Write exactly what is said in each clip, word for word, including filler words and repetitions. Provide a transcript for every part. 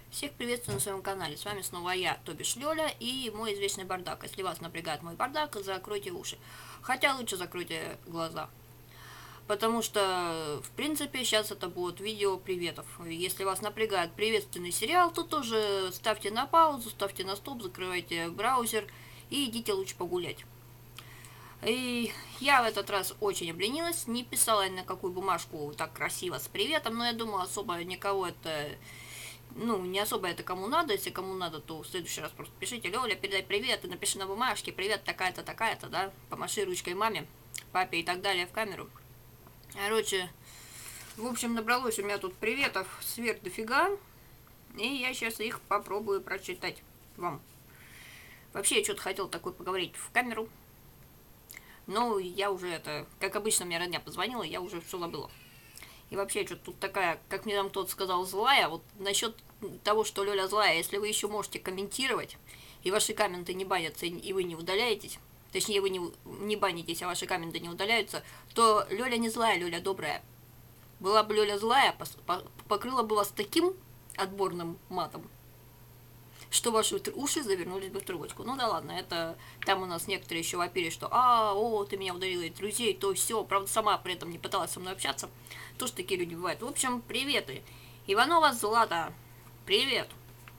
Всех приветствую на своем канале. С вами снова я, то бишь Лёля, и мой извечный бардак. Если вас напрягает мой бардак, закройте уши. Хотя лучше закройте глаза. Потому что, в принципе, сейчас это будет видео приветов. Если вас напрягает приветственный сериал, то тоже ставьте на паузу, ставьте на стоп, закрывайте браузер и идите лучше погулять. И я в этот раз очень обленилась, не писала ни на какую бумажку так красиво с приветом, но я думала, особо никого это... Ну, не особо это кому надо. Если кому надо, то в следующий раз просто пишите: Лёля, передай привет, и напиши на бумажке: привет, такая-то, такая-то, да, помаши ручкой маме, папе и так далее в камеру. Короче, в общем, набралось у меня тут приветов сверх дофига, и я сейчас их попробую прочитать вам. Вообще, я что-то хотел такое поговорить в камеру, но я уже это, как обычно, мне родня позвонила, я уже все забыла. И вообще, что-то тут такая, как мне там кто-то сказал, злая. Вот насчет того, что Лёля злая, если вы еще можете комментировать, и ваши комменты не банятся, и вы не удаляетесь, точнее, вы не, не банитесь, а ваши комменты не удаляются, то Лёля не злая, Лёля добрая. Была бы Лёля злая, покрыла бы вас таким отборным матом, что ваши уши завернулись бы в трубочку. Ну да ладно, это там у нас некоторые еще вопили, что а, о, ты меня удалила из друзей, то все. Правда, сама при этом не пыталась со мной общаться. Тоже такие люди бывают. В общем, приветы. Иванова Злата, привет.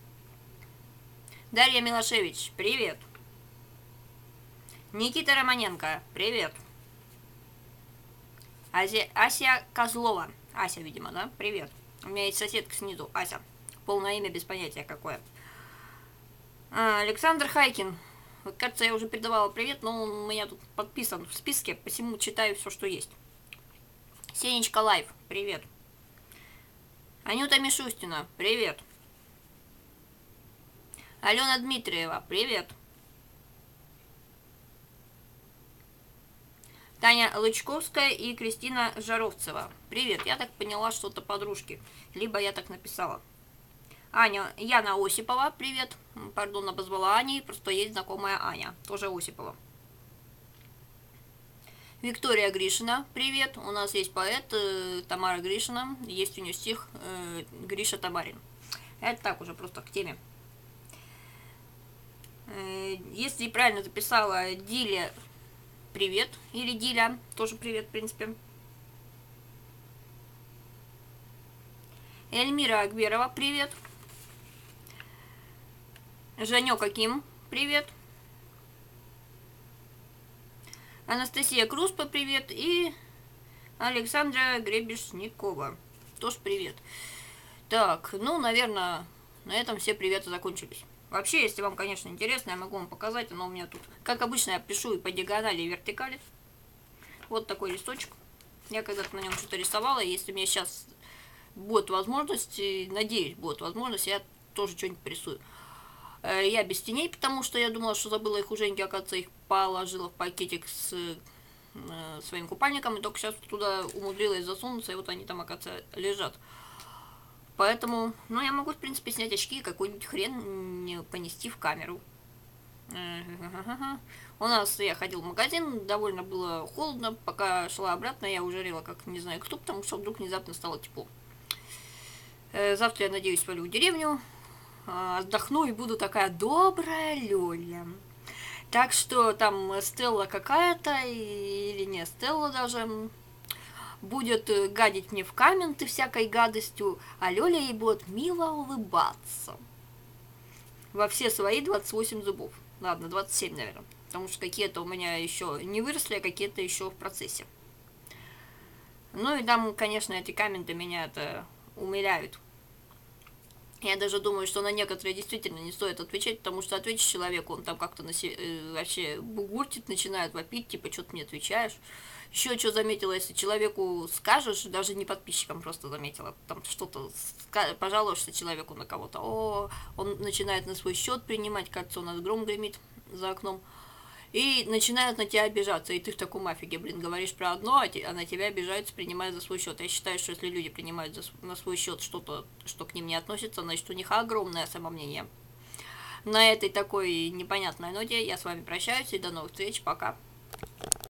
Дарья Милошевич, привет. Никита Романенко, привет. Ася, Ася Козлова, Ася, видимо, да, привет. У меня есть соседка снизу, Ася. Полное имя без понятия какое. Александр Хайкин. Вот, кажется, я уже передавала привет, но он у меня тут подписан в списке, посему читаю все, что есть. Сенечка Лайв, привет. Анюта Мишустина, привет. Алена Дмитриева, привет. Таня Лычковская и Кристина Жаровцева, привет. Я так поняла, что это подружки, либо я так написала. Аня, Яна Осипова, привет. Пардон, обозвала Аней, просто есть знакомая Аня, тоже Осипова. Виктория Гришина, привет. У нас есть поэт э, Тамара Гришина, есть у нее стих э, Гриша Тамарин. Это так уже просто к теме. Э, если правильно записала, Диля, привет. Или Диля, тоже привет, в принципе. Эльмира Акберова, привет. Жанёка Ким, привет. Анастасия Круспа, привет. И Александра Гребешникова, тоже привет. Так, ну, наверное, на этом все приветы закончились. Вообще, если вам, конечно, интересно, я могу вам показать. Но у меня тут, как обычно, я пишу и по диагонали, и вертикали. Вот такой листочек. Я когда-то на нем что-то рисовала. Если у меня сейчас будет возможность, надеюсь, будет возможность, я тоже что-нибудь порисую. Я без теней, потому что я думала, что забыла их у Женьки, оказывается, их положила в пакетик с э, своим купальником, и только сейчас туда умудрилась засунуться, и вот они там, оказывается, лежат. Поэтому, ну, я могу, в принципе, снять очки и какой-нибудь хрен не понести в камеру. У нас, я ходил в магазин, довольно было холодно, пока шла обратно, я ужарила, как не знаю кто, потому что вдруг внезапно стало тепло. Завтра, я надеюсь, свалю в деревню, отдохну и буду такая добрая Лёля. Так что там Стелла какая-то, или не Стелла даже, будет гадить мне в комменты всякой гадостью, а Лёля ей будет мило улыбаться. Во все свои двадцать восемь зубов. Ладно, двадцать семь, наверное. Потому что какие-то у меня еще не выросли, а какие-то еще в процессе. Ну и там, конечно, эти комменты меня это умиляют. Я даже думаю, что на некоторые действительно не стоит отвечать, потому что ответишь человеку, он там как-то на се... э, вообще бугуртит, начинает вопить, типа, что ты мне отвечаешь. Еще что заметила, если человеку скажешь, даже не подписчикам просто заметила, там что-то, пожалуешься человеку на кого-то, о, он начинает на свой счет принимать, кажется, у нас гром гремит за окном, и начинают на тебя обижаться, и ты в таком афиге, блин, говоришь про одно, а на тебя обижаются, принимают за свой счет. Я считаю, что если люди принимают за, на свой счет что-то, что к ним не относится, значит, у них огромное самомнение. На этой такой непонятной ноте я с вами прощаюсь, и до новых встреч, пока.